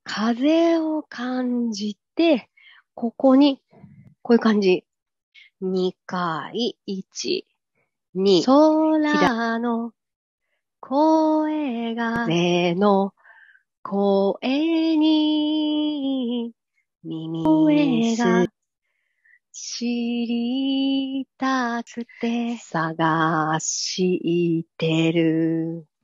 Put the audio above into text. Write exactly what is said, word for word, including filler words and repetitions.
風を感じて、ここに、こういう感じ。にかい、いち、に、空の声が、風の声に、耳が知りたくて探してる。